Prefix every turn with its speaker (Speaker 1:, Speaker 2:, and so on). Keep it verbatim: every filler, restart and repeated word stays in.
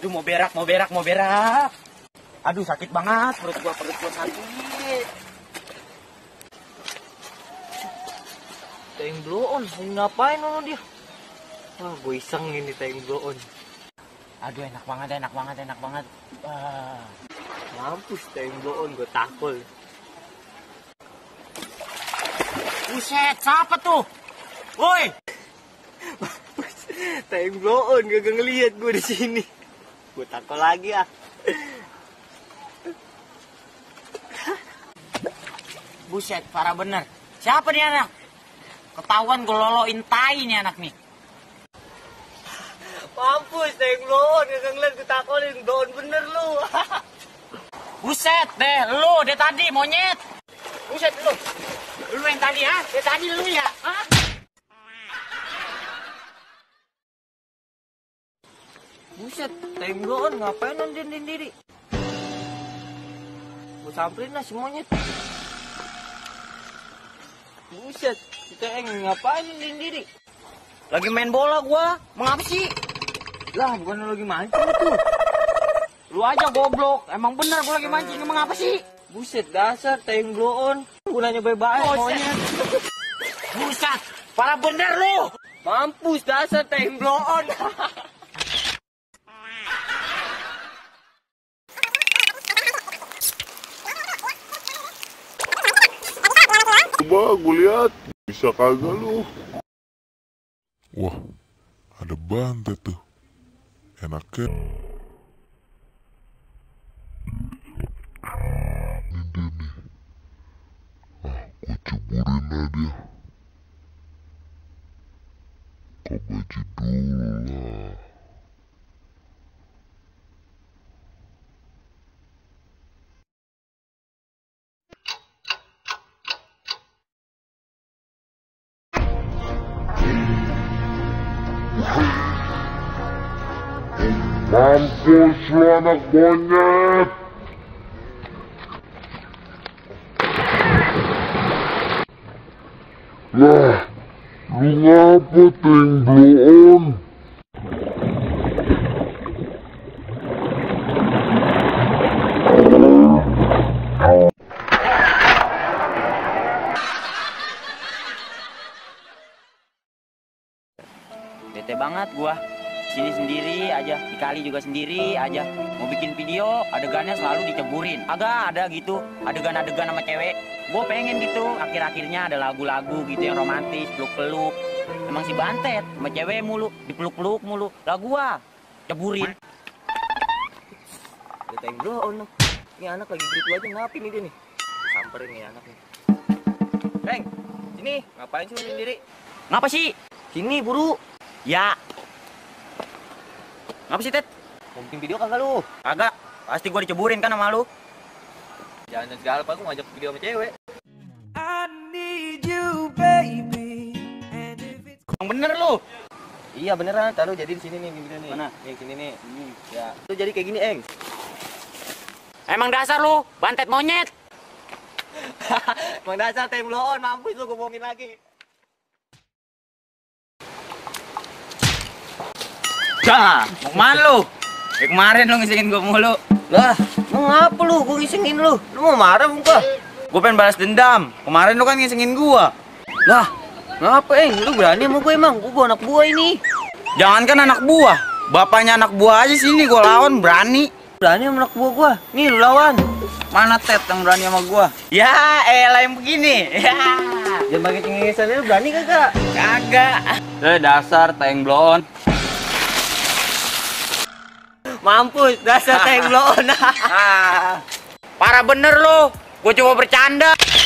Speaker 1: Aduh, mau berak, mau berak, mau berak. Aduh, sakit banget perut gua, perut gua sakit.
Speaker 2: Tayang blow on, ngapain ono dia? Wah, gue iseng ini tayang blow on.
Speaker 1: Aduh, enak banget, enak banget, enak banget. Wah.
Speaker 2: Mampus tayang blow on, gue takol.
Speaker 1: Buset, siapa tuh? Woi.
Speaker 2: Tayang blow on, gak ngeliat gue di sini. Gue takol lagi ah.
Speaker 1: Buset, parah bener. Siapa nih anak? Ketahuan gue loloin tai nih anak nih.
Speaker 2: Mampus, tayang blow on, gak ngeliat gue takolin. Blow on bener lu.
Speaker 1: Buset deh, lu deh tadi monyet. Buset lu. Lu yang tadi ha? Deh tadi lu ya? Hah?
Speaker 2: Buset, tayang blow on, ngapain nonjendin diri? Gue samperin lah si monyet. Buset, si Tayang ngapain nonjendin diri?
Speaker 1: Lagi main bola gua. Mengapa sih?
Speaker 2: Lah, bukan lu lagi mancing tuh.
Speaker 1: Lu aja goblok. Emang bener gua lagi mancing. Emang apa sih?
Speaker 2: Buset, dasar tayang blow on. Gunanya bye-bye monyet.
Speaker 1: Buset, parah bener lu.
Speaker 2: Mampus, dasar tayang blow on.
Speaker 3: Coba gue lihat, bisa kagak lu? Wah, ada bantet tuh. Enaknya. Ini dia nih. Ah, gue ceburin lah dia. Ke baju dulu lah. Mampus lu anak monyet. Lah, lu ngapa tayang blow on?
Speaker 1: Bete banget gua. Sini sendiri aja, di kali juga sendiri aja. Mau bikin video, adegannya selalu diceburin. Agak ada gitu, adegan-adegan sama cewek. Gue pengen gitu, akhir-akhirnya ada lagu-lagu gitu yang romantis, peluk-peluk. Emang si bantet, sama cewek mulu, dipeluk-peluk mulu. Lah gua, ceburin.
Speaker 2: Ada tayang blow on. Ini anak lagi gitu aja, ngapain nih dia nih? Samperin nih anak nih. Reng, sini, ngapain sih lu sendiri?
Speaker 1: Ngapa sih?
Speaker 2: Sini, buru.
Speaker 1: Ya. Ngapa sih, Ted?
Speaker 2: Mau bikin video kagak lu?
Speaker 1: Kagak, pasti gua diceburin kan sama lu.
Speaker 2: Jangan segala apa, aku ngajak video sama cewek.
Speaker 4: I need you, baby. And if it's
Speaker 1: Yang bener lu.
Speaker 2: Iya beneran, taruh jadi di sini nih video nih.
Speaker 1: Mana?
Speaker 2: Nih sini nih. Hmm, ya. Lu jadi kayak gini, Eng.
Speaker 1: Emang dasar lu, bantet monyet.
Speaker 2: Emang dasar tayang blow on, mampus lu, gue bohongin lagi.
Speaker 1: Dah, mau kemana lu? Kayak kemarin lu ngisengin gua mulu.
Speaker 2: Lah, mau ngapa lu? Gue ngisengin lu. Lu mau marah muka?
Speaker 1: Gua pengen balas dendam. Kemarin lu kan ngisengin gua.
Speaker 2: Lah, ngapa, Eng? Lu berani sama gue emang? Gue anak buah ini.
Speaker 1: Jangankan anak buah, bapaknya anak buah aja sini gua lawan berani.
Speaker 2: Berani sama anak buah gua. Nih lu lawan.
Speaker 1: Mana Ted yang berani sama gua? Ya, elah yang begini. Ya.
Speaker 2: Jangan pakai cengengesan lu, berani kagak?
Speaker 1: Kagak. Eh, dasar tayang blow on.
Speaker 2: Mampus, dasar tayang blow on.
Speaker 1: Parah bener lu. Gua coba bercanda.